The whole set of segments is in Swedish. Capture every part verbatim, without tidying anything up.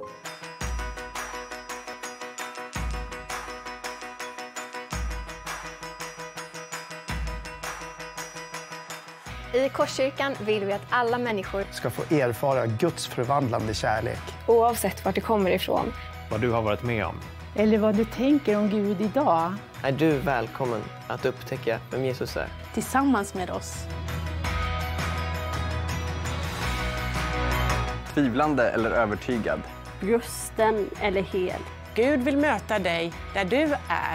I Korskyrkan vill vi att alla människor ska få erfara Guds förvandlande kärlek. oavsett vart det kommer ifrån. Vad du har varit med om. Eller vad du tänker om Gud idag. Är du välkommen att upptäcka vem Jesus är? Tillsammans med oss. Tvivlande eller övertygad? Brusten eller hel. Gud vill möta dig där du är.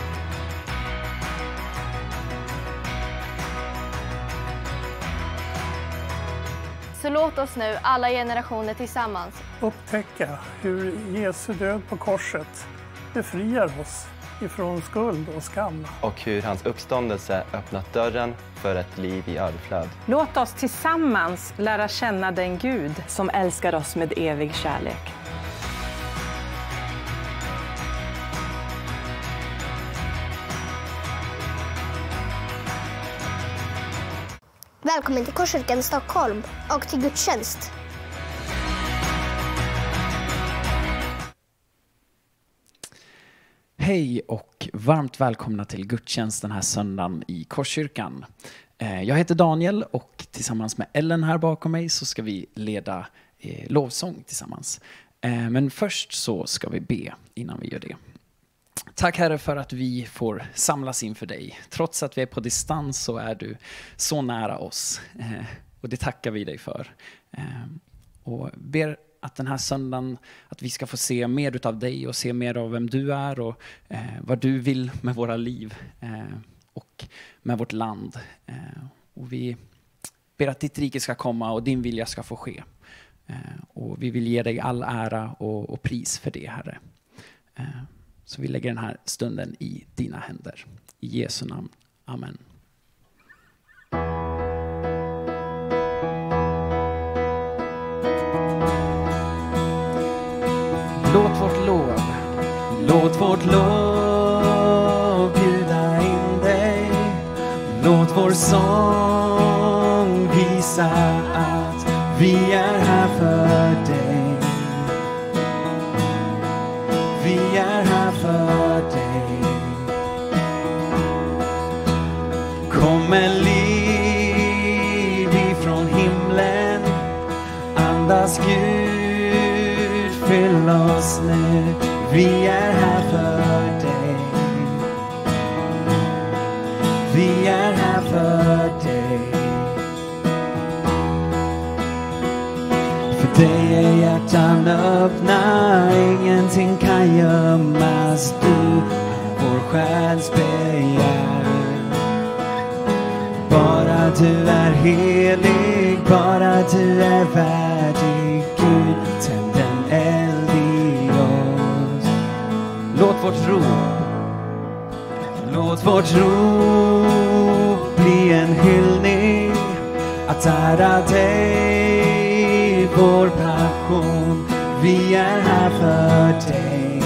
Så låt oss nu alla generationer tillsammans upptäcka hur Jesu död på korset befriar oss ifrån skuld och skam. Och hur hans uppståndelse öppnat dörren för ett liv i överflöd. Låt oss tillsammans lära känna den Gud som älskar oss med evig kärlek. Välkommen till Korskyrkan Stockholm och till gudstjänst. Hej och varmt välkomna till gudstjänst den här söndagen i Korskyrkan. Jag heter Daniel och tillsammans med Ellen här bakom mig så ska vi leda lovsång tillsammans. Men först så ska vi be innan vi gör det. Tack Herre för att vi får samlas inför dig. Trots att vi är på distans så är du så nära oss. Eh, och det tackar vi dig för. Eh, och ber att den här söndagen att vi ska få se mer utav dig och se mer av vem du är och eh, vad du vill med våra liv eh, och med vårt land. Eh, och vi ber att ditt rike ska komma och din vilja ska få ske. Eh, och vi vill ge dig all ära och, och pris för det, Herre. Eh, Så vi lägger den här stunden i dina händer. I Jesu namn. Amen. Låt vårt lov, låt vårt lov bjuda in dig. Låt vår sång visa att vi är här för dig. Vi är här för dig. Kom en liv ifrån himlen. Andas Gud, fyll oss nu. Vi är här för dig. Vi är här för dig. För dig är hjärtan öppna, ingenting kan gömmas. Du är vår själs begär. Bara du är helig, bara du är värdig. Gud, tänd en eld i oss. Låt vårt rop, låt vårt rop bli en hyllning. Att ära dig, vår passion. Vi är här för dig.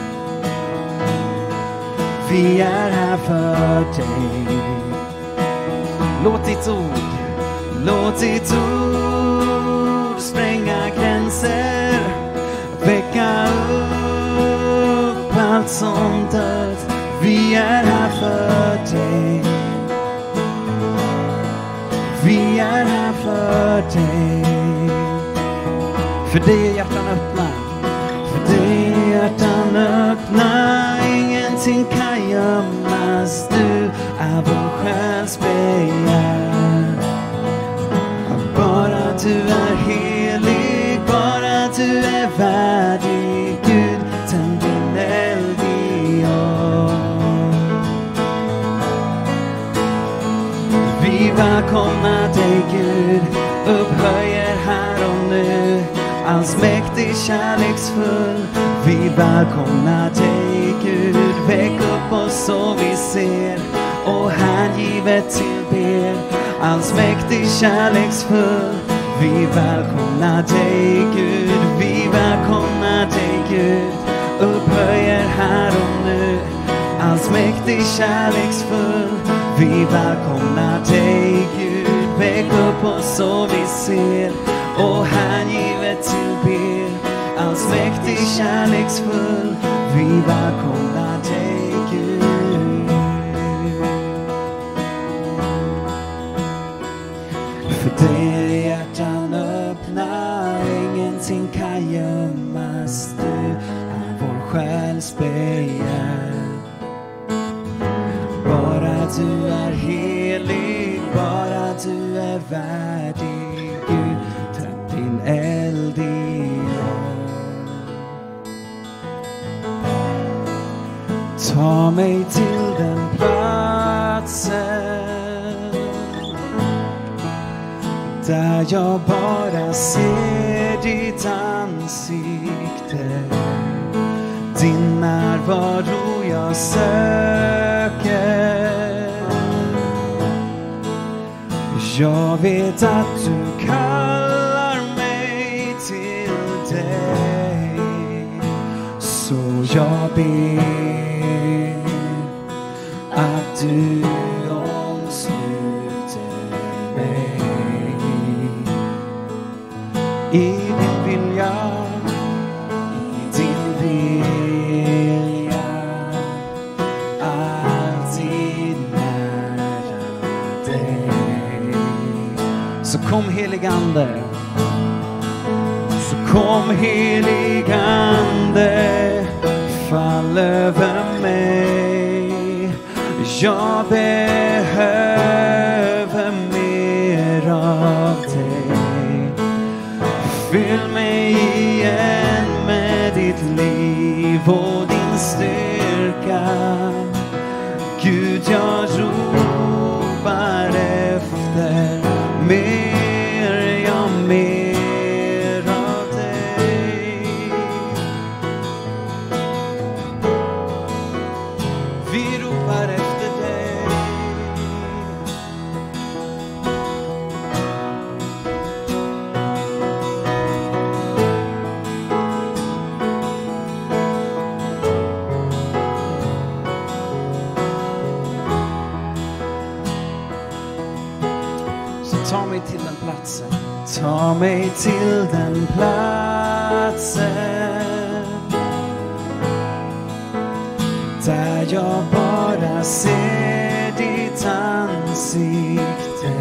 Vi är här för dig. Låt ditt ord, låt ditt ord spränga gränser. Väcka upp allt som dött. Vi är här för dig. Vi är här för dig. För dig är hjärtan öppna. För dig är hjärtan öppna. Ingenting kan gömmas. Du är vår själs begär. Bara du är helig, bara du är värdig. Gud, tänd din eld i oss. Vi välkomnar dig Gud, upphöjer här och nu. Allsmäktig, kärleksfull, vi välkomnar dig Gud. Väck upp oss så vi ser och hängivet tillber. Allsmäktig, kärleksfull, vi välkomnar dig Gud. Vi välkomnar dig Gud, upphöjer här och nu. Allsmäktig, kärleksfull, vi välkomnar dig Gud. Väck upp oss så vi ser och hängivet tillber. allsmäktig, kärleksfull. Vi välkomnar dig, Gud. För dig är hjärtan öppna, ingenting kan gömmas. Du är vår själs begär. Bara du är helig, bara du är värdig, Gud, tänd din eld i oss. Ta mig till den platsen där jag bara ser ditt ansikte, din närvaro jag söker. Jag vet att du kallar mig till dig, så jag ber att du omsluter mig i din vilja, i din vilja, alltid nära dig. Så kom heligande, så kom heligande, fall över mig. Jag behöver mer av dig. Fyll mig igen med ditt liv och din styrka. Gud, jag ropar efter mer, ja, mer av dig. Vi ropar efter dig. Ta mig till den platsen. Ta mig till den platsen där jag bara ser ditt ansikte,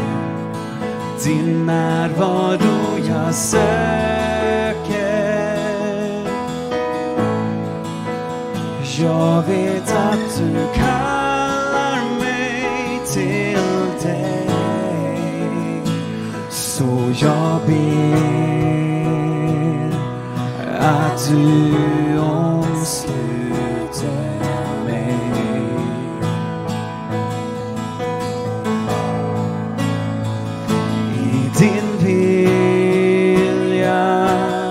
din närvaro jag söker. Jag vet att du kallar mig till dig, så jag ber att du omsluter mig i din vilja,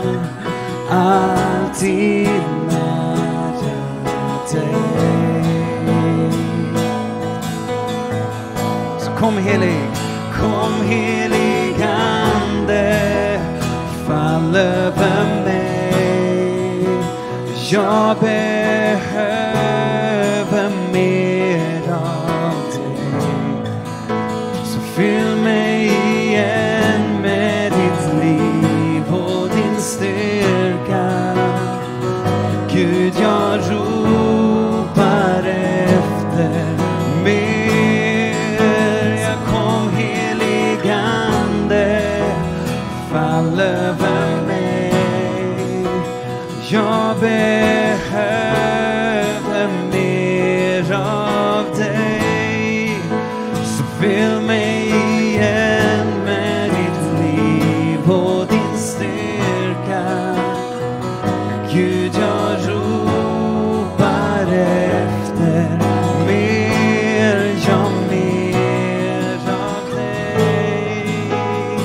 alltid nära dig. Så kom helig, kom heligande, fall över mig. Jag behöver mer av dig. Så fyll mig igen med ditt liv och din styrka. Gud, jag ropar efter mer. Jag kom heligande, fall över mig. Jag behöver mer av dig. Så fyll mig igen med ditt liv och din styrka. Gud, jag ropar efter mer, ja, mer av dig.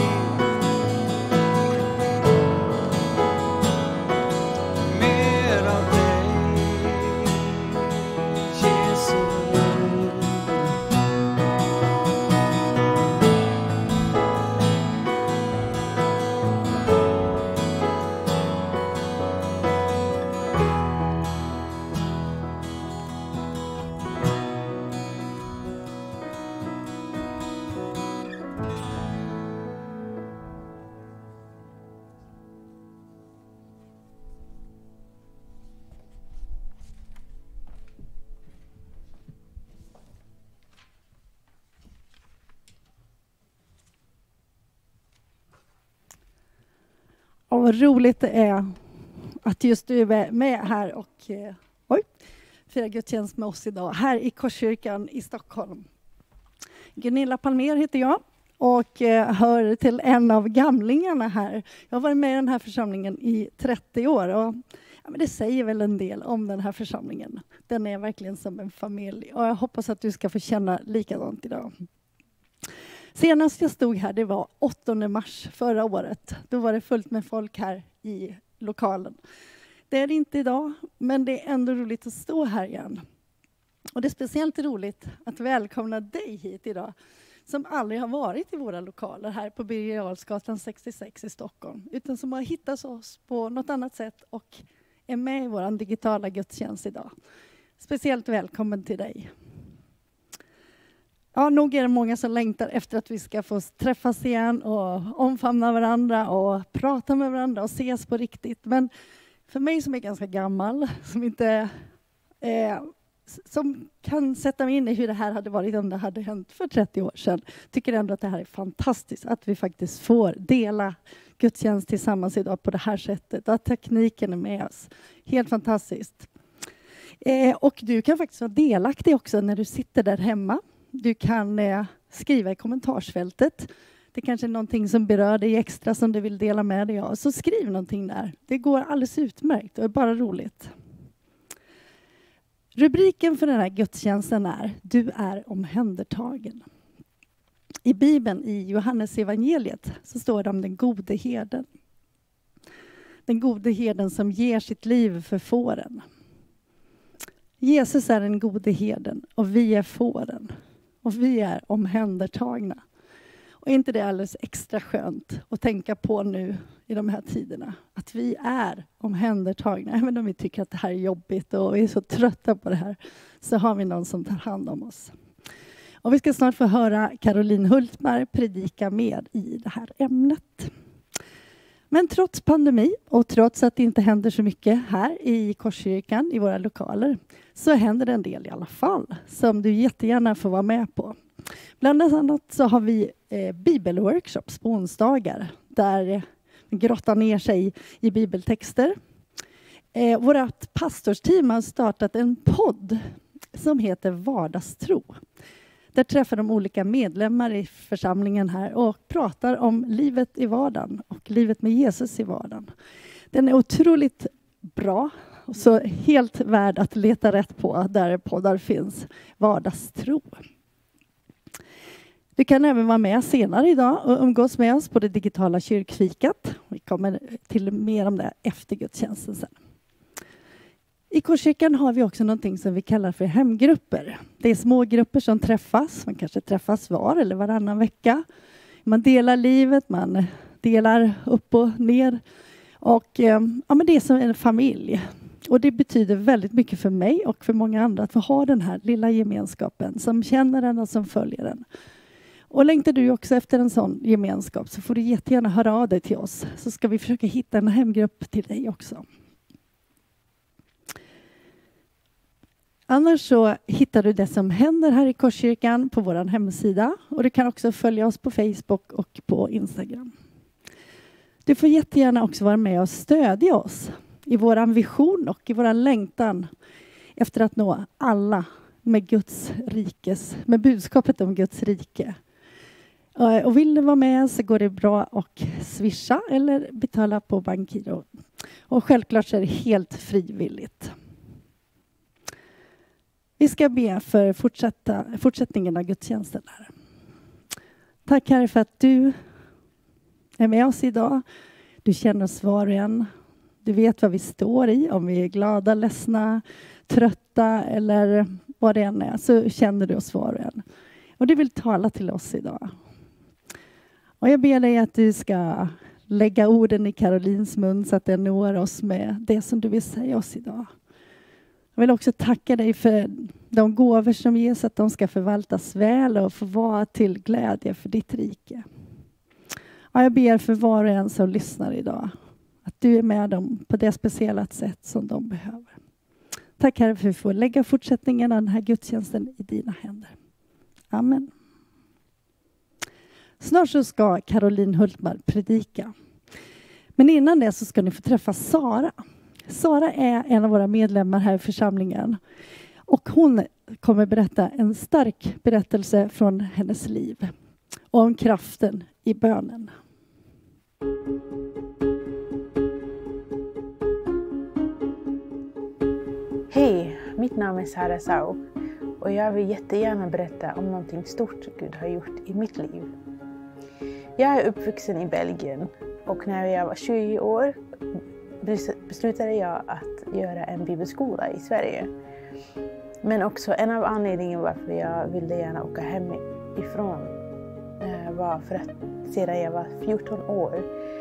Mer av vad roligt det är att just du är med här och eh, oj, firar gudstjänst med oss idag här i Korskyrkan i Stockholm. Gunilla Palmer heter jag och eh, hör till en av gamlingarna här. Jag har varit med i den här församlingen i trettio år och ja, men det säger väl en del om den här församlingen. Den är verkligen som en familj och jag hoppas att du ska få känna likadant idag. Senast jag stod här, det var åttonde mars förra året. Då var det fullt med folk här i lokalen. Det är det inte idag, men det är ändå roligt att stå här igen. Och det är speciellt roligt att välkomna dig hit idag, som aldrig har varit i våra lokaler här på Birger Jarlsgatan sextiosex i Stockholm, utan som har hittat oss på något annat sätt och är med i vår digitala gudstjänst idag. Speciellt välkommen till dig. Ja, nog är det många som längtar efter att vi ska få träffas igen och omfamna varandra och prata med varandra och ses på riktigt. Men för mig som är ganska gammal, som inte eh, som kan sätta mig in i hur det här hade varit om det hade hänt för trettio år sedan, tycker ändå att det här är fantastiskt. Att vi faktiskt får dela gudstjänst tillsammans idag på det här sättet. Att tekniken är med oss. Helt fantastiskt. Eh, och du kan faktiskt vara delaktig också när du sitter där hemma. Du kan eh, skriva i kommentarsfältet. Det kanske är någonting som berör dig extra som du vill dela med dig av. Så skriv någonting där. Det går alldeles utmärkt och är bara roligt. Rubriken för den här gudstjänsten är Du är omhändertagen. I Bibeln, i Johannes evangeliet, så står det om den gode herden. Den gode herden som ger sitt liv för fåren. Jesus är den gode herden och vi är fåren. Och vi är omhändertagna. Och är inte det alldeles extra skönt att tänka på nu i de här tiderna? Att vi är omhändertagna. Även om vi tycker att det här är jobbigt och vi är så trötta på det här, så har vi någon som tar hand om oss. Och vi ska snart få höra Caroline Hultmar predika mer i det här ämnet. Men trots pandemi och trots att det inte händer så mycket här i Korskyrkan, i våra lokaler, så händer det en del i alla fall som du jättegärna får vara med på. Bland annat så har vi eh, bibelworkshops på onsdagar där eh, vi grottar ner sig i bibeltexter. Eh, vårt pastorsteam har startat en podd som heter Vardagstro. Där träffar de olika medlemmar i församlingen här och pratar om livet i vardagen och livet med Jesus i vardagen. Den är otroligt bra och så helt värd att leta rätt på där poddar finns. Vardagstro. Du kan även vara med senare idag och umgås med oss på det digitala kyrkfikat. Vi kommer till mer om det efter gudstjänsten sen. I Korskyrkan har vi också någonting som vi kallar för hemgrupper. Det är små grupper som träffas. Man kanske träffas var eller varannan vecka. Man delar livet, man delar upp och ner. Och ja, men det är som en familj. Och det betyder väldigt mycket för mig och för många andra att få ha den här lilla gemenskapen som känner den och som följer den. Och längtar du också efter en sån gemenskap så får du jättegärna höra av dig till oss. Så ska vi försöka hitta en hemgrupp till dig också. Annars så hittar du det som händer här i Korskyrkan på vår hemsida. Och du kan också följa oss på Facebook och på Instagram. Du får jättegärna också vara med och stödja oss i vår vision och i vår längtan efter att nå alla med Guds rikes, med budskapet om Guds rike. Och vill du vara med så går det bra att swisha eller betala på bankgiro. Och självklart så är det helt frivilligt. Vi ska be för fortsätta, fortsättningen av gudstjänsten här. Tack Herre för att du är med oss idag. Du känner oss var och en. Du vet vad vi står i. Om vi är glada, ledsna, trötta eller vad det än är. Så känner du oss var och en. Och du vill tala till oss idag. Och jag ber dig att du ska lägga orden i Carolines mun så att det når oss med det som du vill säga oss idag. Jag vill också tacka dig för de gåvor som ges, att de ska förvaltas väl och få vara till glädje för ditt rike. Och jag ber för var och en som lyssnar idag att du är med dem på det speciella sätt som de behöver. Tack Herre för att vi får lägga fortsättningen av den här gudstjänsten i dina händer. Amen. Snart så ska Caroline Hultmar predika. Men innan det så ska ni få träffa Sara. Sara är en av våra medlemmar här i församlingen. Och hon kommer berätta en stark berättelse från hennes liv. Om kraften i bönen. Hej, mitt namn är Sara Sau. Och jag vill jättegärna berätta om någonting stort Gud har gjort i mitt liv. Jag är uppvuxen i Belgien. Och när jag var tjugo år beslutade jag att göra en bibelskola i Sverige. Men också en av anledningarna varför jag ville gärna åka hemifrån var för att sedan jag var fjorton år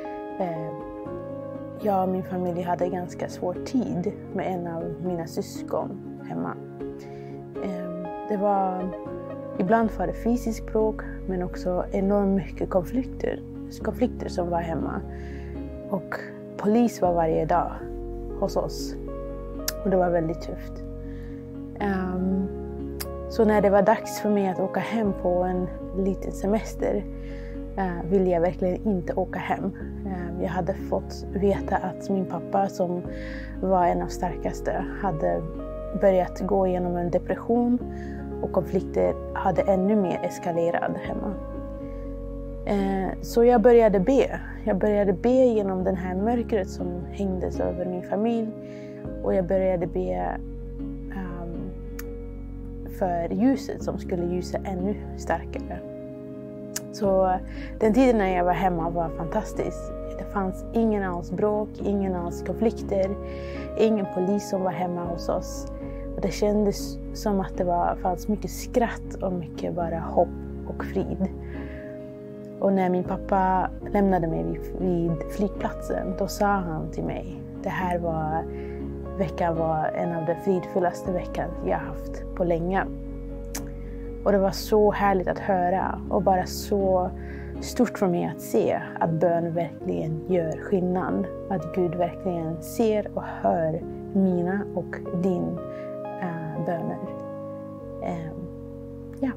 jag och min familj hade ganska svår tid med en av mina syskon hemma. Det var, ibland var det fysiskt bråk men också enormt mycket konflikter, konflikter som var hemma. Och polis var varje dag hos oss. Och det var väldigt tufft. Um, så när det var dags för mig att åka hem på en liten semester uh, ville jag verkligen inte åka hem. Uh, jag hade fått veta att min pappa, som var en av starkaste, hade börjat gå igenom en depression och konflikter hade ännu mer eskalerat hemma. Uh, så jag började be. Jag började be genom den här mörkret som hängdes över min familj. Och jag började be um, för ljuset som skulle ljusa ännu starkare. Så den tiden när jag var hemma var fantastisk. Det fanns ingen alls bråk, ingen alls konflikter, ingen polis som var hemma hos oss. Och det kändes som att det var, fanns mycket skratt och mycket bara hopp och frid. Och när min pappa lämnade mig vid, vid flygplatsen, då sa han till mig, det här var, veckan var en av de fridfullaste veckan jag haft på länge. Och det var så härligt att höra och bara så stort för mig att se att bön verkligen gör skillnad. Att Gud verkligen ser och hör mina och din äh, böner. Äh, ja.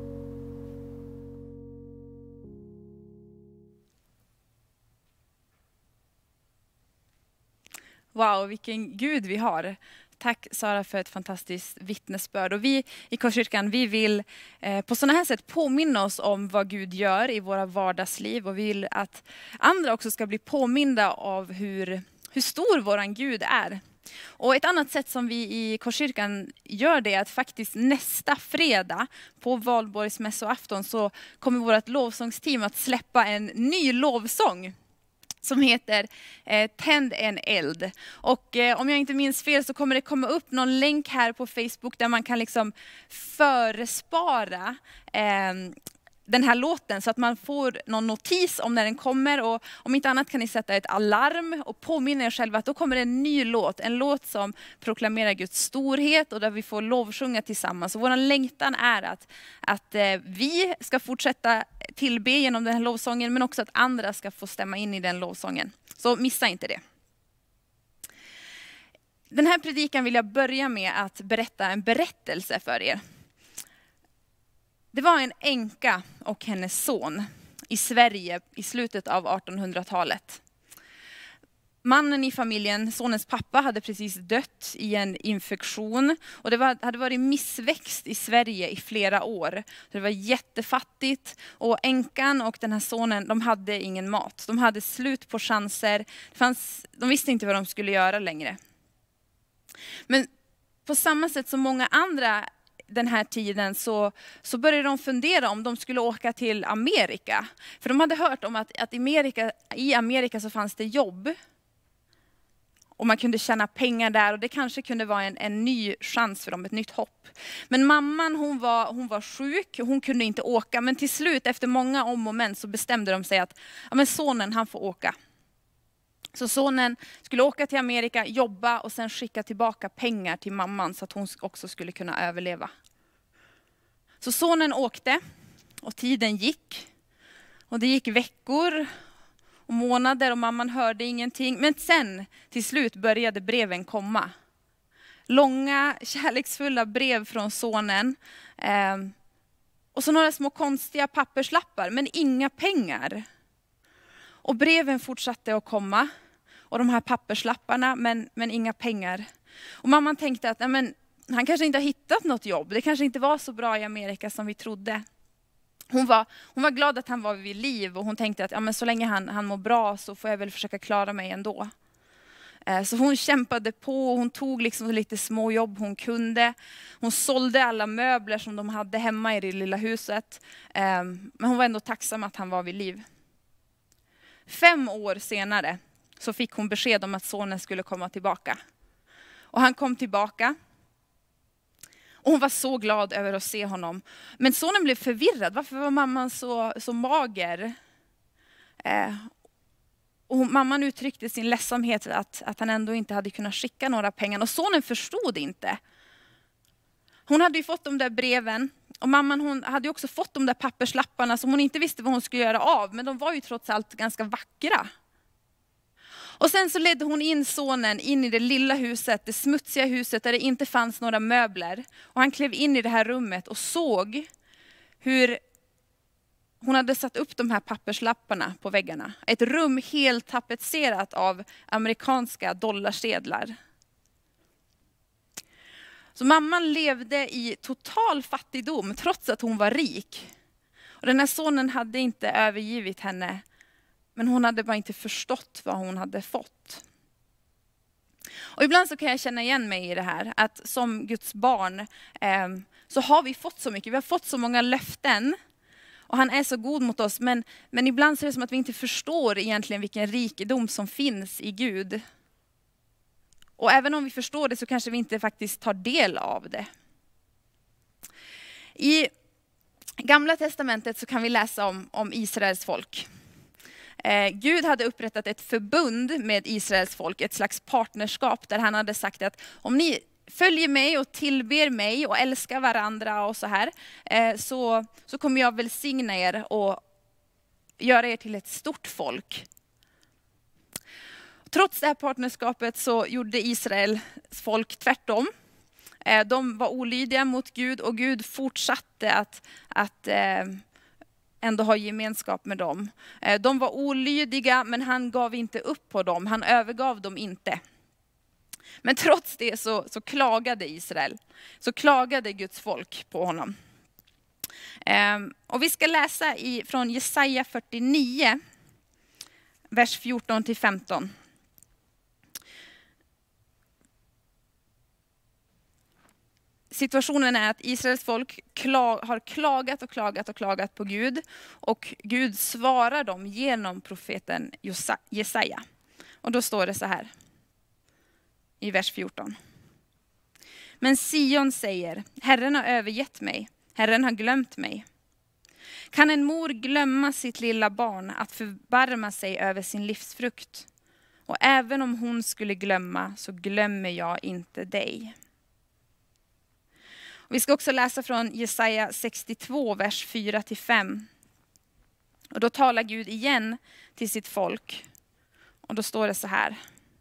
Wow, vilken Gud vi har. Tack Sara för ett fantastiskt vittnesbörd. Och vi i Korskyrkan, vi vill eh, på sådana här sätt påminna oss om vad Gud gör i våra vardagsliv. Och vi vill att andra också ska bli påminda av hur, hur stor våran Gud är. Och ett annat sätt som vi i Korskyrkan gör det är att faktiskt nästa fredag på valborgsmässoafton så kommer vårt lovsångsteam att släppa en ny lovsång som heter eh, Tänd en eld. Och eh, om jag inte minns fel så kommer det komma upp någon länk här på Facebook där man kan liksom förespara eh, den här låten så att man får någon notis om när den kommer. Och om inte annat kan ni sätta ett alarm och påminna er själva att då kommer det en ny låt. En låt som proklamerar Guds storhet och där vi får lovsjunga tillsammans. Och vår längtan är att, att eh, vi ska fortsätta tillbe genom den här lovsången, men också att andra ska få stämma in i den lovsången. Så missa inte det. Den här predikan vill jag börja med att berätta en berättelse för er. Det var en änka och hennes son i Sverige i slutet av artonhundratalet. Mannen i familjen, sonens pappa, hade precis dött i en infektion. Och det var, hade varit missväxt i Sverige i flera år. Det var jättefattigt. Och änkan och den här sonen, de hade ingen mat. De hade slut på chanser. Det fanns, de visste inte vad de skulle göra längre. Men på samma sätt som många andra den här tiden så, så började de fundera om de skulle åka till Amerika. För de hade hört om att, att Amerika, i Amerika så fanns det jobb. Och man kunde tjäna pengar där och det kanske kunde vara en, en ny chans för dem, ett nytt hopp. Men mamman hon var, hon var sjuk, hon kunde inte åka. Men till slut efter många om och men så bestämde de sig att ja, men sonen han får åka. Så sonen skulle åka till Amerika, jobba och sen skicka tillbaka pengar till mamman så att hon också skulle kunna överleva. Så sonen åkte och tiden gick. Och det gick veckor och månader och mamman hörde ingenting. Men sen till slut började breven komma. Långa, kärleksfulla brev från sonen. Eh, och så några små konstiga papperslappar men inga pengar. Och breven fortsatte att komma. och de här papperslapparna, men, men inga pengar. Och mamman tänkte att nej, men, han kanske inte har hittat något jobb. Det kanske inte var så bra i Amerika som vi trodde. Hon var, hon var glad att han var vid liv och hon tänkte att ja, men så länge han, han mår bra så får jag väl försöka klara mig ändå. Så hon kämpade på och hon tog liksom lite små jobb hon kunde. Hon sålde alla möbler som de hade hemma i det lilla huset. Men hon var ändå tacksam att han var vid liv. Fem år senare så fick hon besked om att sonen skulle komma tillbaka. Och han kom tillbaka. Och hon var så glad över att se honom. Men sonen blev förvirrad. Varför var mamman så, så mager? Eh, och hon, mamman uttryckte sin ledsamhet att, att han ändå inte hade kunnat skicka några pengar. Och sonen förstod inte. Hon hade ju fått de där breven. Och mamman hon hade också fått de där papperslapparna som hon inte visste vad hon skulle göra av. Men de var ju trots allt ganska vackra. Och sen så ledde hon in sonen in i det lilla huset, det smutsiga huset där det inte fanns några möbler. Och han klev in i det här rummet och såg hur hon hade satt upp de här papperslapparna på väggarna. Ett rum helt tapetserat av amerikanska dollarsedlar. Så mamman levde i total fattigdom trots att hon var rik. Och den här sonen hade inte övergivit henne. Men hon hade bara inte förstått vad hon hade fått. Och ibland så kan jag känna igen mig i det här. Att som Guds barn eh, så har vi fått så mycket. Vi har fått så många löften. Och han är så god mot oss. Men, men ibland så är det som att vi inte förstår egentligen vilken rikedom som finns i Gud. Och även om vi förstår det så kanske vi inte faktiskt tar del av det. I Gamla testamentet så kan vi läsa om, om Israels folk. Eh, Gud hade upprättat ett förbund med Israels folk, ett slags partnerskap där han hade sagt att om ni följer mig och tillber mig och älskar varandra och så här, eh, så, så kommer jag välsigna er och göra er till ett stort folk. Trots det här partnerskapet så gjorde Israels folk tvärtom. Eh, de var olydiga mot Gud och Gud fortsatte att, att eh, ändå ha gemenskap med dem. De var olydiga men han gav inte upp på dem. Han övergav dem inte. Men trots det så, så klagade Israel. Så klagade Guds folk på honom. Ehm, och vi ska läsa i, från Jesaja fyrtionio, vers fjorton till femton. Situationen är att Israels folk klag, har klagat och klagat och klagat på Gud. Och Gud svarar dem genom profeten Jesaja. Och då står det så här i vers fjorton. Men Sion säger, Herren har övergett mig. Herren har glömt mig. Kan en mor glömma sitt lilla barn att förbarma sig över sin livsfrukt? Och även om hon skulle glömma så glömmer jag inte dig. Vi ska också läsa från Jesaja sextiotvå, vers fyra till fem. Och då talar Gud igen till sitt folk. Och då står det så här.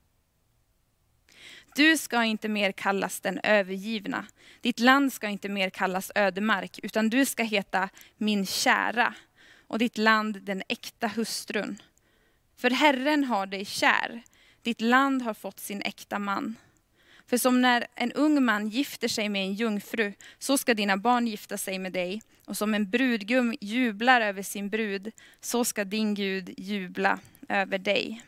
Du ska inte mer kallas den övergivna. Ditt land ska inte mer kallas ödemark. Utan du ska heta min kära. Och ditt land den äkta hustrun. För Herren har dig kär. Ditt land har fått sin äkta man. För som när en ung man gifter sig med en jungfru, så ska dina barn gifta sig med dig. Och som en brudgum jublar över sin brud, så ska din Gud jubla över dig.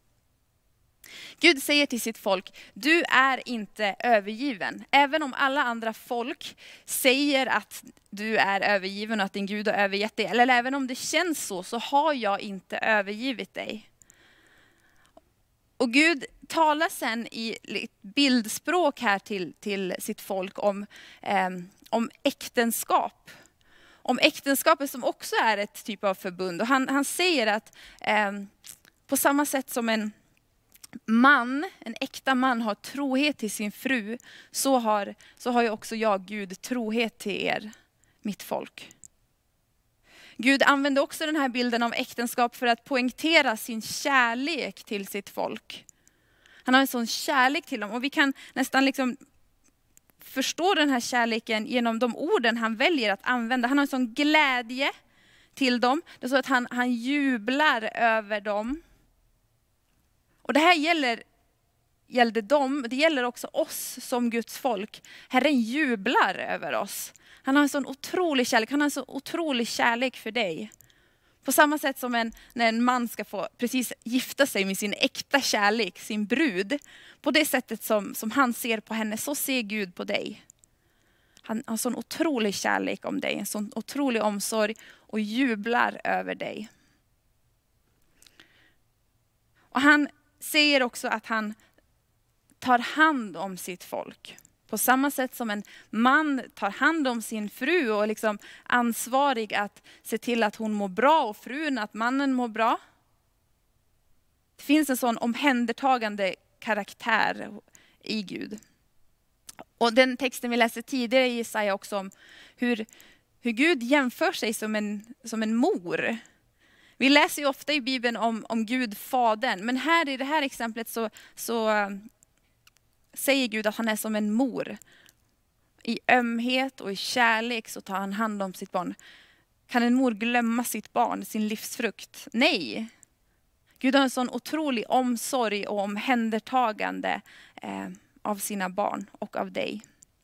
Gud säger till sitt folk, du är inte övergiven. Även om alla andra folk säger att du är övergiven och att din Gud har övergett dig. Eller även om det känns så, så har jag inte övergivit dig. Och Gud talar sen i bildspråk här till, till sitt folk om, eh, om äktenskap. Om äktenskapet som också är ett typ av förbund. Och han, han säger att eh, på samma sätt som en man, en äkta man har trohet till sin fru, så har, så har ju också jag, Gud, trohet till er, mitt folk. Gud använde också den här bilden av äktenskap för att poängtera sin kärlek till sitt folk. Han har en sån kärlek till dem och vi kan nästan liksom förstå den här kärleken genom de orden han väljer att använda. Han har en sån glädje till dem. Det är så att han, han jublar över dem. Och det här gäller, gällde dem, det gäller också oss som Guds folk. Herren jublar över oss. Han har en sån otrolig kärlek, han har en så otrolig kärlek för dig. På samma sätt som en, när en man ska få precis gifta sig med sin äkta kärlek, sin brud. På det sättet som, som han ser på henne, så ser Gud på dig. Han har en sån otrolig kärlek om dig, en sån otrolig omsorg och jublar över dig. Och han säger också att han tar hand om sitt folk. På samma sätt som en man tar hand om sin fru och liksom ansvarig att se till att hon mår bra och frun att mannen mår bra. Det finns en sån omhändertagande karaktär i Gud. Och den texten vi läste tidigare i Jesaja också om hur, hur Gud jämför sig som en, som en mor. Vi läser ju ofta i Bibeln om, om Gud fadern, men här i det här exemplet så, så säger Gud att han är som en mor. I ömhet och i kärlek så tar han hand om sitt barn. Kan en mor glömma sitt barn, sin livsfrukt? Nej. Gud har en sån otrolig omsorg och omhändertagande eh, av sina barn och av dig.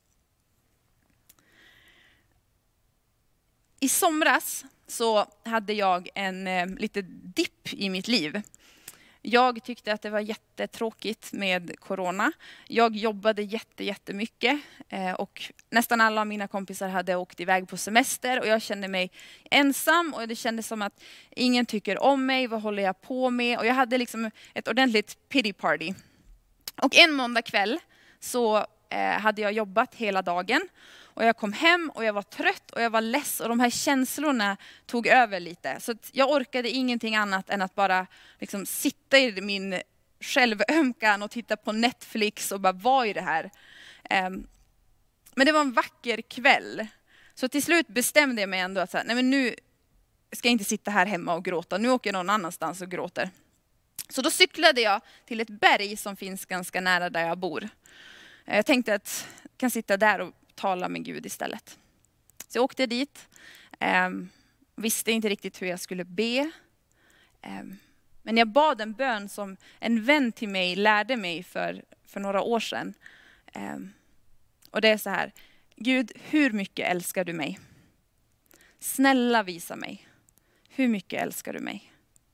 I somras så hade jag en eh, lite dipp i mitt liv. Jag tyckte att det var jättetråkigt med corona. Jag jobbade jätte, jättemycket eh, och nästan alla av mina kompisar hade åkt iväg på semester och jag kände mig ensam och det kändes som att ingen tycker om mig, vad håller jag på med? Och jag hade liksom ett ordentligt pity party. Och en måndag kväll så eh, hade jag jobbat hela dagen och jag kom hem och jag var trött och jag var less och de här känslorna tog över lite. Så att jag orkade ingenting annat än att bara liksom sitta i min självömkan och titta på Netflix och bara vara i det här. Um, men det var en vacker kväll. Så till slut bestämde jag mig ändå att så här, nej men nu ska jag inte sitta här hemma och gråta. Nu åker jag någon annanstans och gråter. Så då cyklade jag till ett berg som finns ganska nära där jag bor. Jag tänkte att jag kan sitta där och tala med Gud istället. Så jag åkte dit. Eh, visste inte riktigt hur jag skulle be. Eh, men jag bad en bön som en vän till mig lärde mig för, för några år sedan. Eh, och det är så här. Gud, hur mycket älskar du mig? Snälla visa mig. Hur mycket älskar du mig?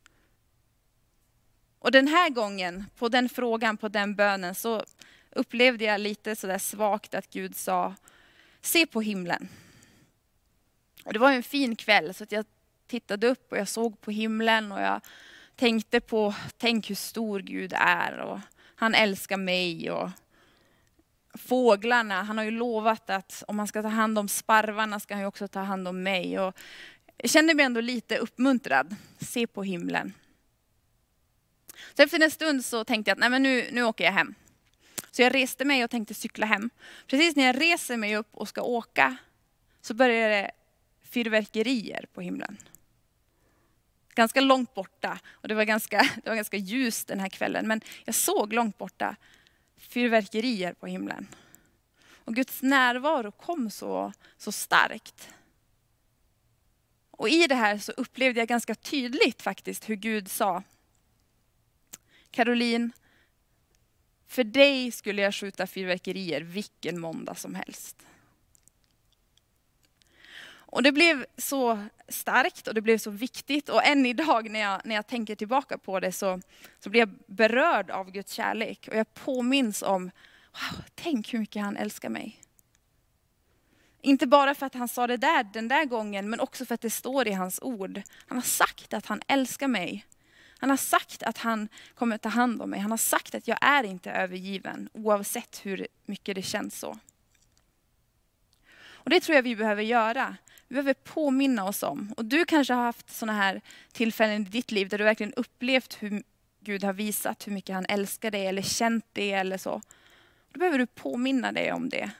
Och den här gången, på den frågan, på den bönen, så upplevde jag lite så där svagt att Gud sa, se på himlen. Och det var en fin kväll så att jag tittade upp och jag såg på himlen och jag tänkte på, tänk hur stor Gud är och han älskar mig och fåglarna. Han har ju lovat att om man ska ta hand om sparvarna ska han ju också ta hand om mig. Och jag kände mig ändå lite uppmuntrad, se på himlen. Så efter en stund så tänkte jag att nej men nu, nu åker jag hem. Så jag reste mig och tänkte cykla hem. Precis när jag reser mig upp och ska åka så börjar det fyrverkerier på himlen. Ganska långt borta. Och det var ganska, det var ganska ljust den här kvällen. Men jag såg långt borta fyrverkerier på himlen. Och Guds närvaro kom så, så starkt. Och i det här så upplevde jag ganska tydligt faktiskt hur Gud sa, Caroline, för dig skulle jag skjuta fyrverkerier vilken måndag som helst. Och det blev så starkt och det blev så viktigt. Och än idag när jag, när jag tänker tillbaka på det så, så blir jag berörd av Guds kärlek. Och jag påminns om, wow, tänk hur mycket han älskar mig. Inte bara för att han sa det där den där gången, men också för att det står i hans ord. Han har sagt att han älskar mig. Han har sagt att han kommer ta hand om mig. Han har sagt att jag är inte övergiven oavsett hur mycket det känns så. Och det tror jag vi behöver göra. Vi behöver påminna oss om. Och du kanske har haft sådana här tillfällen i ditt liv där du verkligen upplevt hur Gud har visat hur mycket han älskar dig eller känt det eller så. Då behöver du påminna dig om det.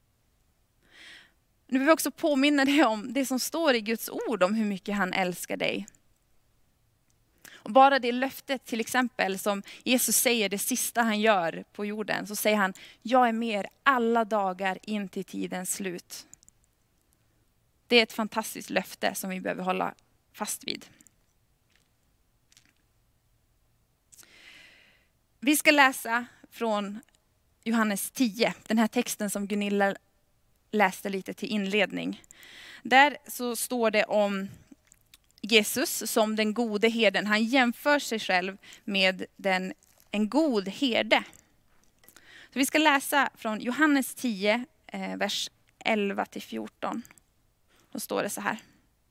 Du behöver också påminna dig om det som står i Guds ord om hur mycket han älskar dig. Och bara det löftet till exempel som Jesus säger det sista han gör på jorden. Så säger han, jag är med er alla dagar in till tidens slut. Det är ett fantastiskt löfte som vi behöver hålla fast vid. Vi ska läsa från Johannes tio, den här texten som Gunilla läste lite till inledning. Där så står det om Jesus som den gode herden. Han jämför sig själv med den, en god herde. Så vi ska läsa från Johannes tio, eh, vers elva till fjorton. Då står det så här.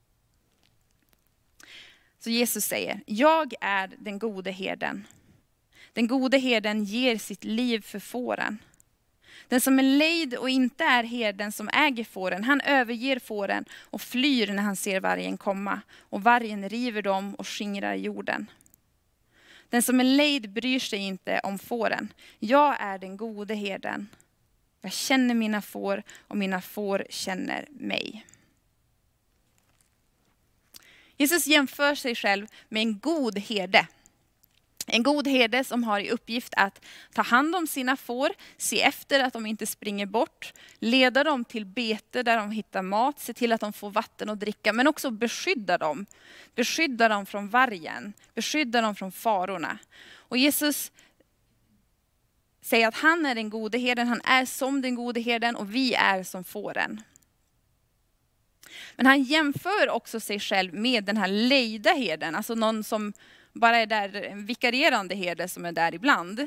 Så Jesus säger, jag är den gode herden. Den gode herden ger sitt liv för fåren. Den som är lejd och inte är herden som äger fåren, han överger fåren och flyr när han ser vargen komma. Och vargen river dem och skingrar jorden. Den som är lejd bryr sig inte om fåren. Jag är den gode herden. Jag känner mina får och mina får känner mig. Jesus jämför sig själv med en god herde. En god herde som har i uppgift att ta hand om sina får, se efter att de inte springer bort, leda dem till bete där de hittar mat, se till att de får vatten och dricka, men också beskydda dem. Beskydda dem från vargen, beskydda dem från farorna. Och Jesus säger att han är den gode herden, han är som den gode herden och vi är som fåren. Men han jämför också sig själv med den här lejda herden, alltså någon som bara är där, en vikarierande herde som är där ibland.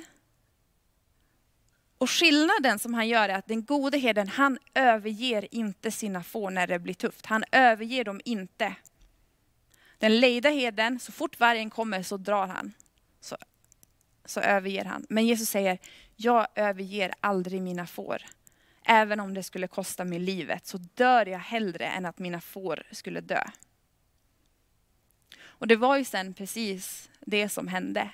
Och skillnaden som han gör är att den gode herden, han överger inte sina får när det blir tufft. Han överger dem inte. Den lejda herden, så fort vargen kommer så drar han. Så, så överger han. Men Jesus säger, jag överger aldrig mina får. Även om det skulle kosta mig livet så dör jag hellre än att mina får skulle dö. Och det var ju sen precis det som hände.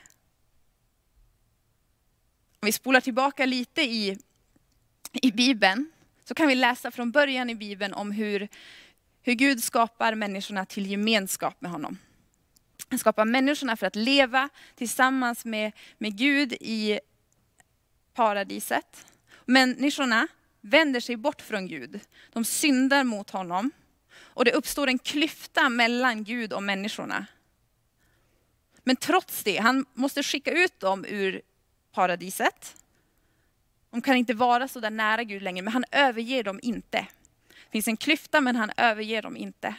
Om vi spolar tillbaka lite i, i Bibeln så kan vi läsa från början i Bibeln om hur, hur Gud skapar människorna till gemenskap med honom. Han skapar människorna för att leva tillsammans med, med Gud i paradiset. Människorna vänder sig bort från Gud. De syndar mot honom. Och det uppstår en klyfta mellan Gud och människorna. Men trots det, han måste skicka ut dem ur paradiset. De kan inte vara så där nära Gud längre, men han överger dem inte. Det finns en klyfta, men han överger dem inte.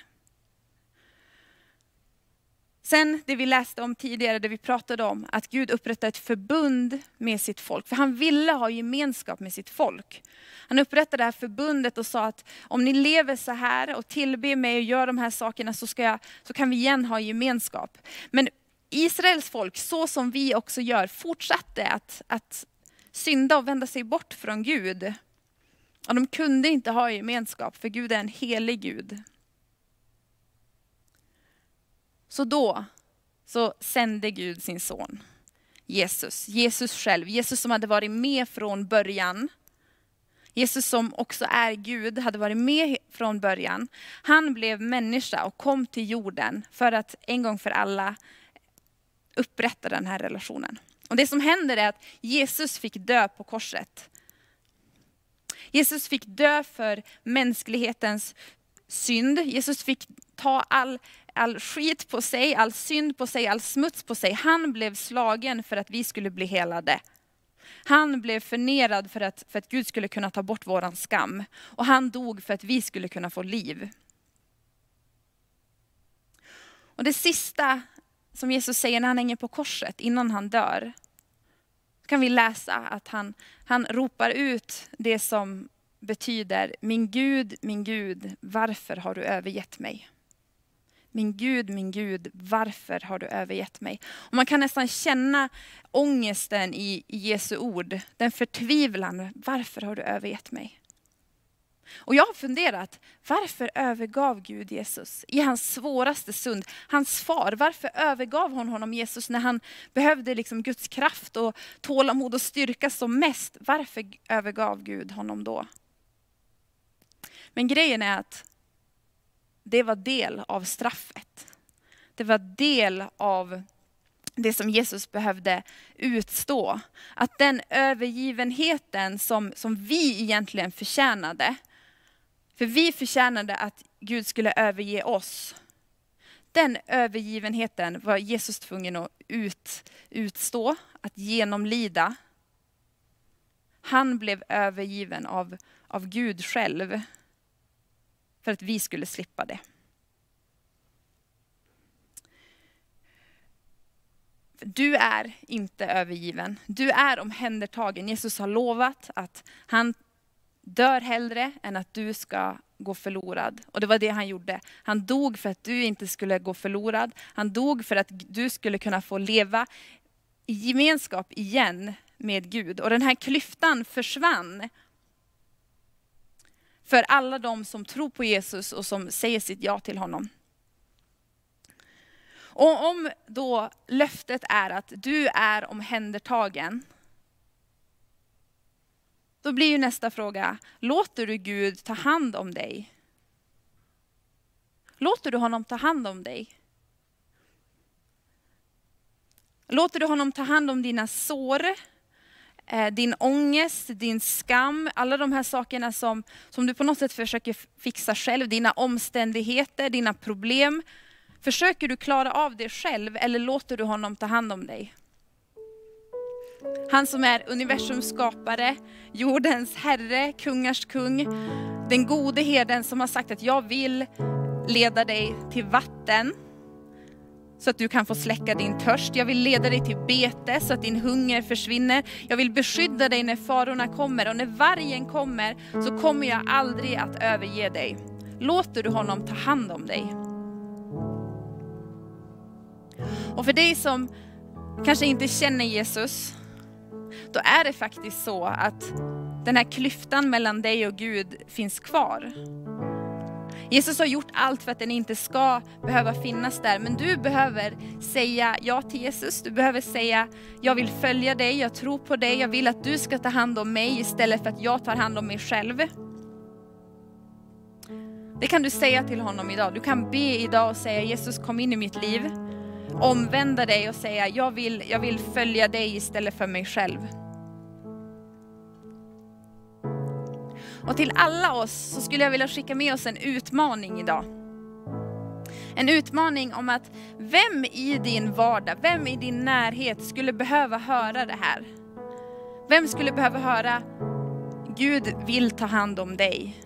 Sen det vi läste om tidigare, det vi pratade om, att Gud upprättade ett förbund med sitt folk. För han ville ha gemenskap med sitt folk. Han upprättade det här förbundet och sa att om ni lever så här och tillber mig och gör de här sakerna så, ska jag, så kan vi igen ha gemenskap. Men Israels folk, så som vi också gör, fortsatte att, att synda och vända sig bort från Gud. Och de kunde inte ha gemenskap, för Gud är en helig Gud. Så då så sände Gud sin son, Jesus. Jesus själv, Jesus som hade varit med från början. Jesus som också är Gud, hade varit med från början. Han blev människa och kom till jorden för att en gång för alla upprätta den här relationen. Och det som händer är att Jesus fick dö på korset. Jesus fick dö för mänsklighetens synd. Jesus fick ta all, all skit på sig, all synd på sig, all smuts på sig. Han blev slagen för att vi skulle bli helade. Han blev förnerad för att, för att Gud skulle kunna ta bort våran skam. Och han dog för att vi skulle kunna få liv. Och det sista som Jesus säger när han hänger på korset, innan han dör, kan vi läsa att han, han ropar ut det som betyder: min Gud, min Gud, varför har du övergett mig? Min Gud, min Gud, varför har du övergett mig? Och man kan nästan känna ångesten i, i Jesu ord, den förtvivlan. Varför har du övergett mig? Och jag har funderat, varför övergav Gud Jesus i hans svåraste stund? Hans far, varför övergav hon honom Jesus när han behövde liksom Guds kraft och tålamod och styrka som mest? Varför övergav Gud honom då? Men grejen är att det var del av straffet. Det var del av det som Jesus behövde utstå. Att den övergivenheten som, som vi egentligen förtjänade. För vi förtjänade att Gud skulle överge oss. Den övergivenheten var Jesus tvungen att ut, utstå, att genomlida. Han blev övergiven av, av Gud själv för att vi skulle slippa det. Du är inte övergiven. Du är omhändertagen. Jesus har lovat att han dör hellre än att du ska gå förlorad. Och det var det han gjorde. Han dog för att du inte skulle gå förlorad. Han dog för att du skulle kunna få leva i gemenskap igen med Gud. Och den här klyftan försvann för alla de som tror på Jesus och som säger sitt ja till honom. Och om då löftet är att du är omhändertagen, då blir ju nästa fråga, låter du Gud ta hand om dig? Låter du honom ta hand om dig? Låter du honom ta hand om dina sår, din ångest, din skam, alla de här sakerna som, som du på något sätt försöker fixa själv, dina omständigheter, dina problem. Försöker du klara av det själv eller låter du honom ta hand om dig? Han som är universums skapare, jordens herre, kungars kung. Den gode herden som har sagt att jag vill leda dig till vatten så att du kan få släcka din törst. Jag vill leda dig till bete så att din hunger försvinner. Jag vill beskydda dig när farorna kommer. Och när vargen kommer så kommer jag aldrig att överge dig. Låter du honom ta hand om dig? Och för dig som kanske inte känner Jesus, då är det faktiskt så att den här klyftan mellan dig och Gud finns kvar. Jesus har gjort allt för att den inte ska behöva finnas där. Men du behöver säga ja till Jesus. Du behöver säga, jag vill följa dig, jag tror på dig. Jag vill att du ska ta hand om mig istället för att jag tar hand om mig själv. Det kan du säga till honom idag. Du kan be idag och säga, Jesus kom in i mitt liv. Omvända dig och säga, jag vill, jag vill följa dig istället för mig själv. Och till alla oss så skulle jag vilja skicka med oss en utmaning idag. En utmaning om att vem i din vardag, vem i din närhet skulle behöva höra det här? Vem skulle behöva höra, Gud vill ta hand om dig?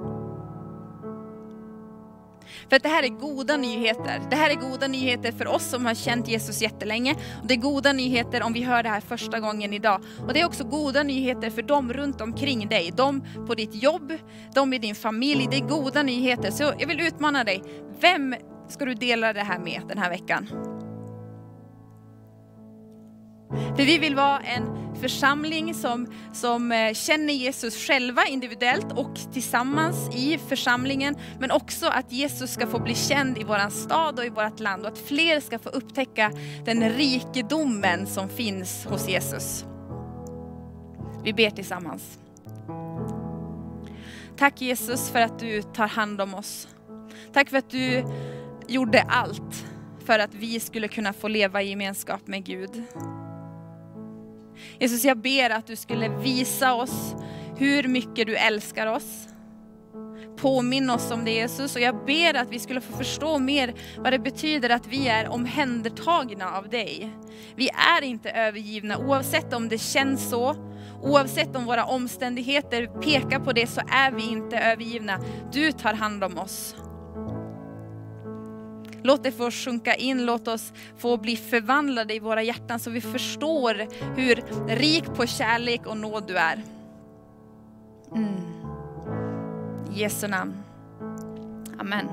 För att det här är goda nyheter. Det här är goda nyheter för oss som har känt Jesus jättelänge. Och det är goda nyheter om vi hör det här första gången idag. Och det är också goda nyheter för dem runt omkring dig. De på ditt jobb, de i din familj. Det är goda nyheter. Så jag vill utmana dig. Vem ska du dela det här med den här veckan? För vi vill vara en församling som, som känner Jesus själva individuellt och tillsammans i församlingen. Men också att Jesus ska få bli känd i våran stad och i vårt land. Och att fler ska få upptäcka den rikedomen som finns hos Jesus. Vi ber tillsammans. Tack Jesus för att du tar hand om oss. Tack för att du gjorde allt för att vi skulle kunna få leva i gemenskap med Gud. Jesus, jag ber att du skulle visa oss hur mycket du älskar oss. Påminn oss om det, Jesus. Och jag ber att vi skulle få förstå mer vad det betyder att vi är omhändertagna av dig. Vi är inte övergivna oavsett om det känns så. Oavsett om våra omständigheter pekar på det så är vi inte övergivna. Du tar hand om oss. Låt det få sjunka in, låt oss få bli förvandlade i våra hjärtan så vi förstår hur rik på kärlek och nåd du är. Mm. I Jesu namn. Amen.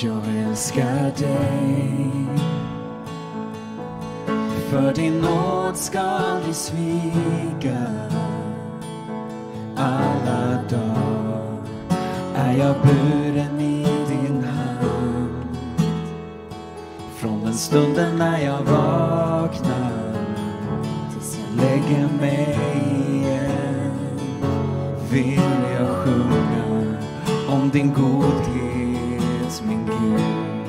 Jag älskar dig. För din nåd ska aldrig svika. Alla dagar är jag buren i din hand. Från den stunden när jag vaknar tills jag lägger mig igen, vill jag sjunga om din godhet, min Gud.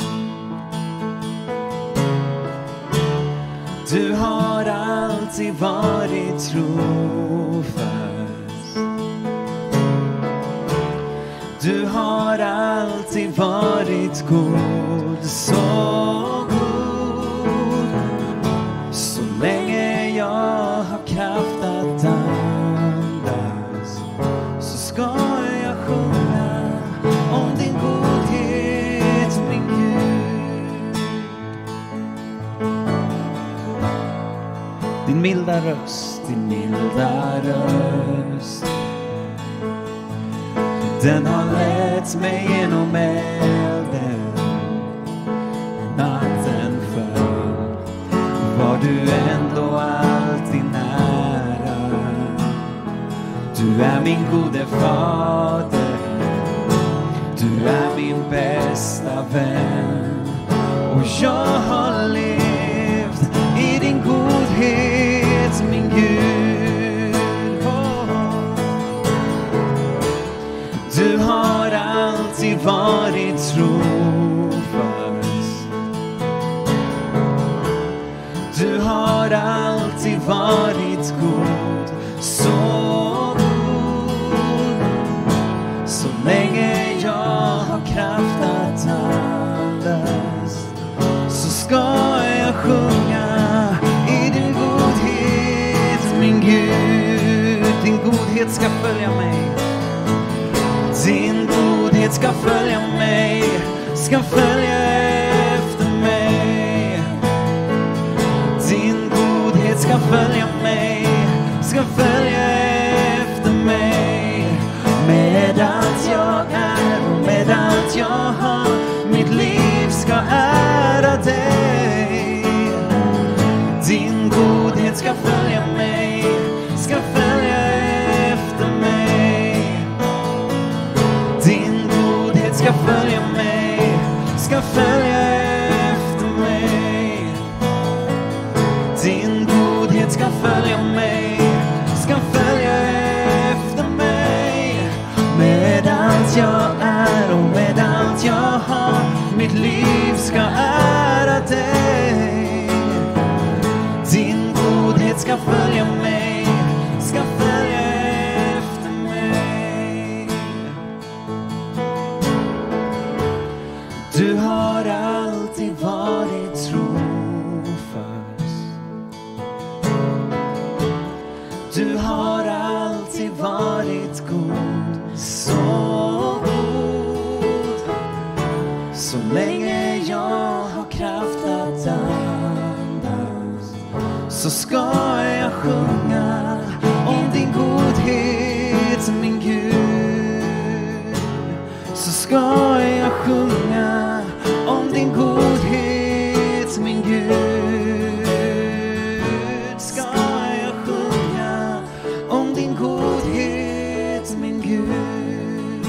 Du har alltid varit trofast. Du har alltid varit god, så god. Så länge jag har kraft att andas, så ska jag sjunga om din godhet, min Gud. Din milda röst, din milda röst, den har lett mig genom elden. Natten föll var du ändå alltid nära. Du är min gode fader, du är min bästa vän. Och jag har levt i din godhet, min Gud. Du har alltid varit trofast. Du har alltid varit god, så god. Så länge jag har kraft att andas, så ska jag sjunga i din godhet, min Gud. Din godhet ska följa mig. Din godhet ska följa mig, ska följa efter mig. Din godhet ska följa mig, ska följa efter mig. Med allt jag är och med allt jag har, mitt liv ska ära dig. Din godhet ska följa mig, ska följa efter mig. Din godhet ska följa mig, ska följa efter mig. Din godhet ska följa mig, ska följa efter mig. Med allt jag är och med allt jag har, mitt liv ska ära dig. Din godhet ska följa mig, ska följa efter mig. Du har alltid varit trofast. Du har alltid varit god, så god. Så länge jag har kraft att andas, så ska jag sjunga om din godhet, min Gud. Så ska jag sjunga om din godhet, min Gud. Ska jag sjunga om din godhet, min Gud.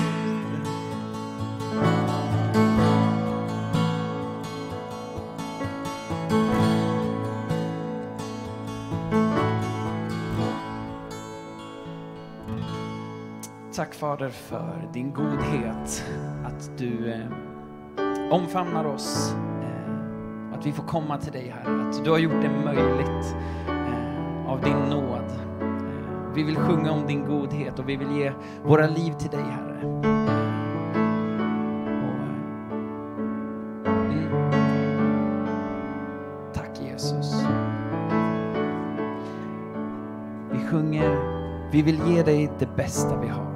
Tack Fader för din godhet, att du eh, omfamnar oss, eh, att vi får komma till dig, Herre, att du har gjort det möjligt eh, av din nåd. Eh, vi vill sjunga om din godhet och vi vill ge våra liv till dig, Herre. Och, mm. Tack Jesus. Vi sjunger, vi vill ge dig det bästa vi har.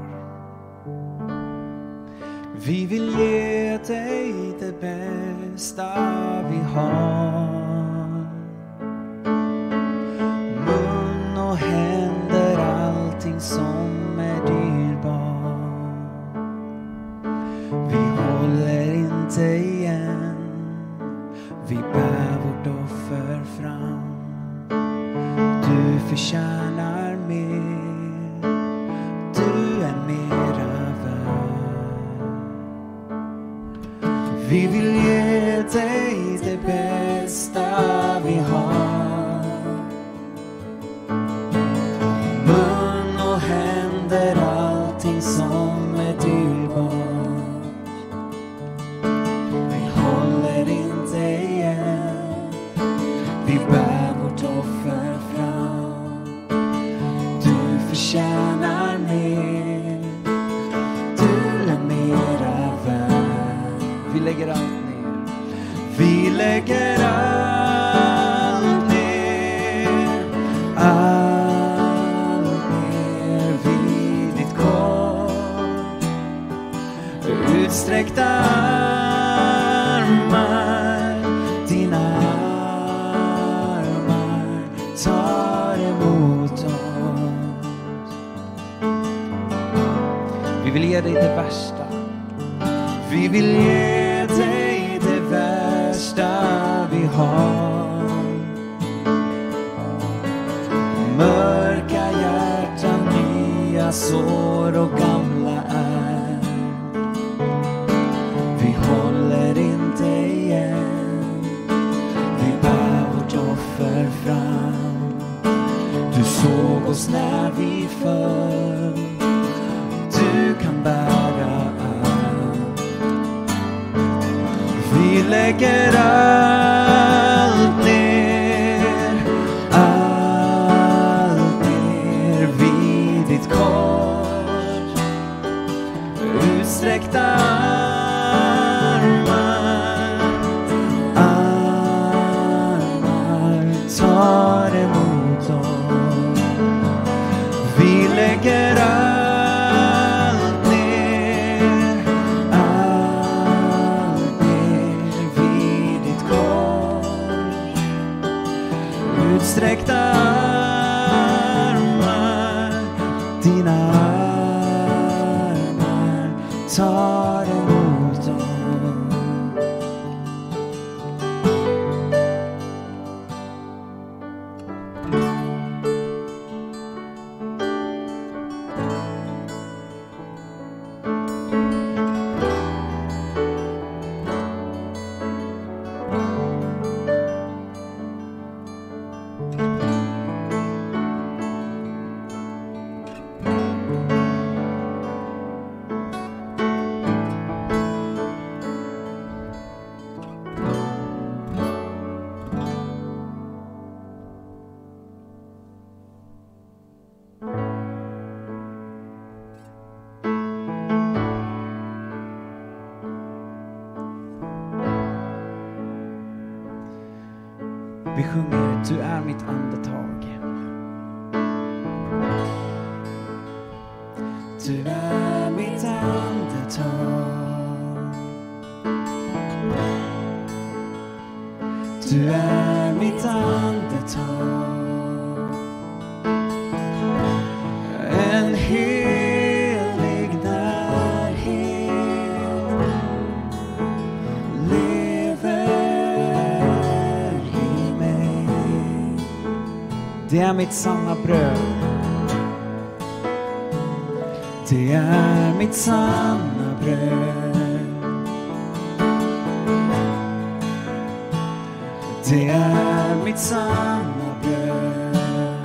Vi vill ge dig det bästa vi har. Mun och händer, allting som är dyrbart. Vi håller inte fram. Du förtjänar mer. Du är mera värd. Vi vill ge dig det bästa vi har. Mun och händer, allting som är dyrbart. Vi håller inte igen. Vi bär vårt offer fram. Du förtjänar mer. Du är mera värd. Vi lägger allt ner. Vi lägger allt ner. Allt ner vid ditt kors. Utsträckta armar. Dina armar tar emot oss. Vi vill ge dig det värsta. Vi vill ge dig det värsta vi har. Mörka hjärtan, nya sår och gamla är. Vi håller inte igen. Vi bär vårt offer fram. Du såg oss när vi föll. Du kan bära allt. Vi lägger allt ner. Allt ner vid ditt kors. Utsträckta armar. Armar tar emot oss. Vi lägger allt ner. Allt ner vid ditt kors. Utsträckta armar. Dina armar tar emot oss. Vi sjunger, du är mitt andetag. Du är mitt andetag. Du är mitt andetag. En helig närhet lever i mig. Det är mitt sanna bröd. Det är mitt sanna bröd. Det är mitt sanna bröd.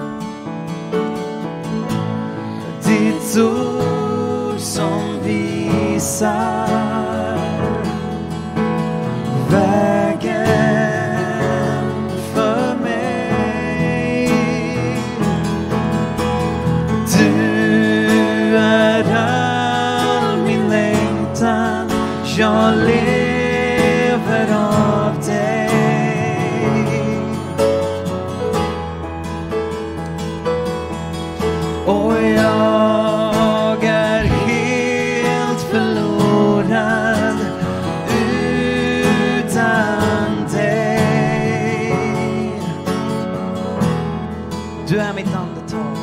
Ditt ord som visar vägen för mig. Du är all min längtan. Jag lever av dig. Och jag är helt förlorad utan dig. Du är mitt andetag.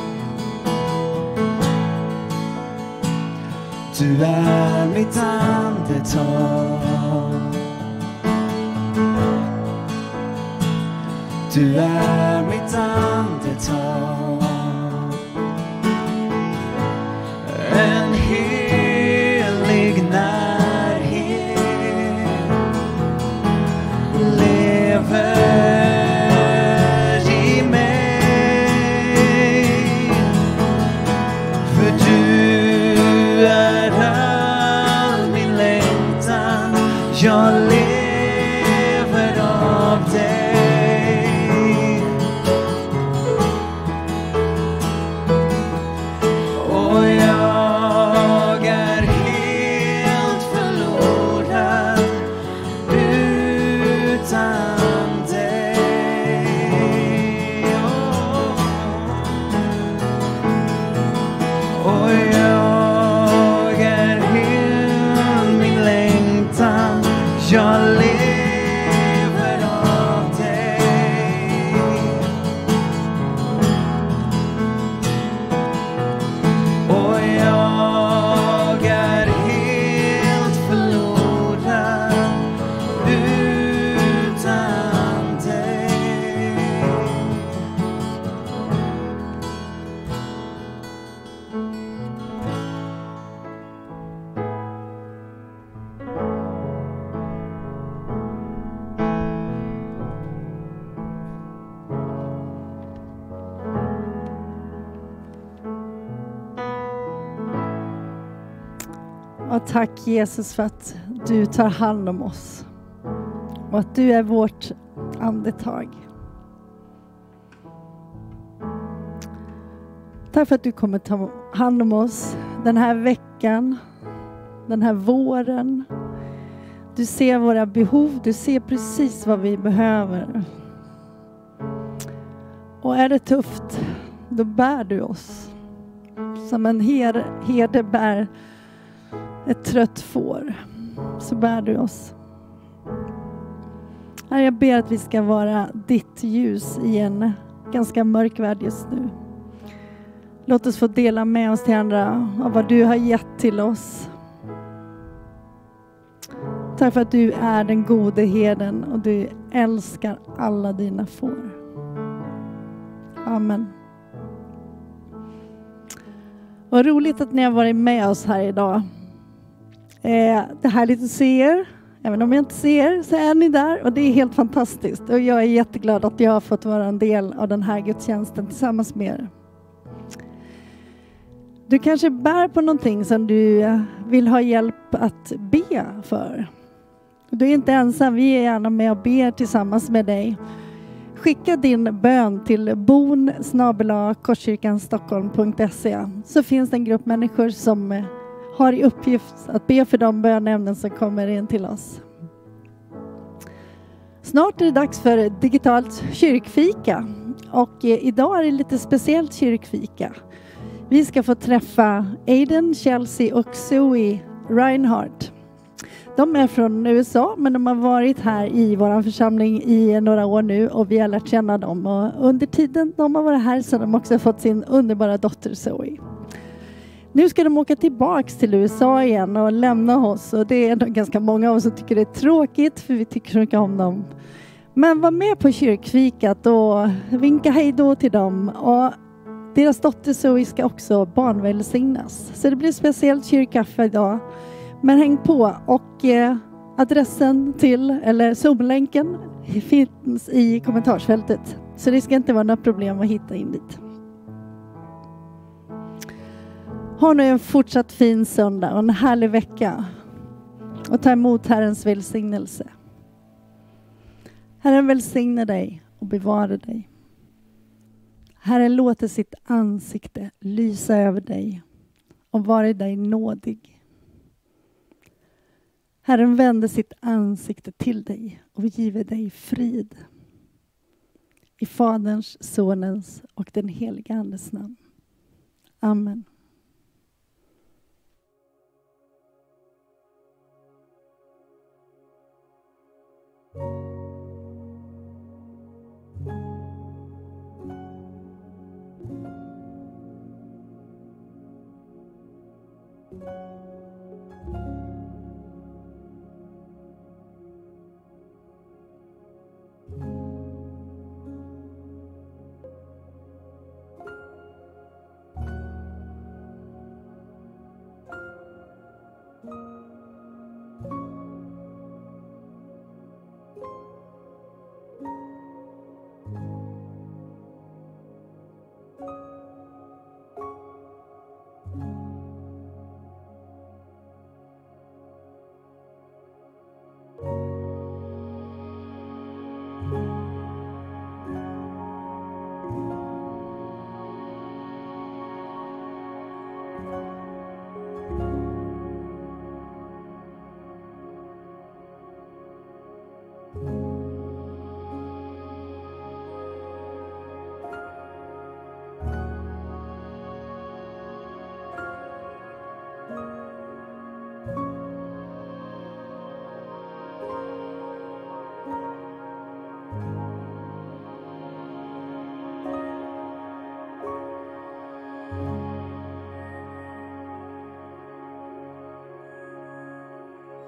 Du är mitt andetag. Du är mitt andetag. En helig närhet lever i mig. För du är all min längtan. Jag lever av dig. Jag lever av dig. Och jag är helt förlorad utan dig. Och tack Jesus för att du tar hand om oss. Och att du är vårt andetag. Tack för att du kommer ta hand om oss den här veckan. Den här våren. Du ser våra behov. Du ser precis vad vi behöver. Och är det tufft, då bär du oss. Som en her, herde bär ett trött får, så bär du oss. Herre, jag ber att vi ska vara ditt ljus i en ganska mörk värld just nu. Låt oss få dela med oss till andra av vad du har gett till oss. Tack för att du är den gode herden och du älskar alla dina får. Amen. Vad roligt att ni har varit med oss här idag. Eh, det är härligt att se er. Även om jag inte ser er så är ni där. Och det är helt fantastiskt. Och jag är jätteglad att jag har fått vara en del av den här gudstjänsten tillsammans med er. Du kanske bär på någonting som du vill ha hjälp att be för. Du är inte ensam. Vi är gärna med och ber tillsammans med dig. Skicka din bön till bon snabel-a korskyrkanstockholm punkt se, så finns det en grupp människor som har i uppgift att be för de bönämnen som kommer in till oss. Snart är det dags för digitalt kyrkfika. Och eh, idag är det lite speciellt kyrkfika. Vi ska få träffa Aiden, Chelsea och Zoe Reinhardt. De är från U S A, men de har varit här i vår församling i några år nu och vi har lärt känna dem. Och under tiden de har varit här så har de också fått sin underbara dotter Zoe. Nu ska de åka tillbaks till U S A igen och lämna oss. Och det är ganska många av oss som tycker det är tråkigt, för vi tycker så mycket om dem. Men var med på kyrkfikat och vinka hej då till dem. Och deras dotter Zoe ska också barnvälsignas. Så det blir speciellt kyrkkaffe idag. Men häng på, och eh, adressen till, eller Zoom-länken finns i kommentarsfältet. Så det ska inte vara några problem att hitta in dit. Ha nu en fortsatt fin söndag och en härlig vecka. Och ta emot Herrens välsignelse. Herren välsigne dig och bevara dig. Herren låter sitt ansikte lysa över dig och vara dig nådig. Herren vänder sitt ansikte till dig och giver dig frid. I Faderns, Sonens och den heliga Andes namn. Amen.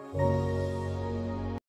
Thank you.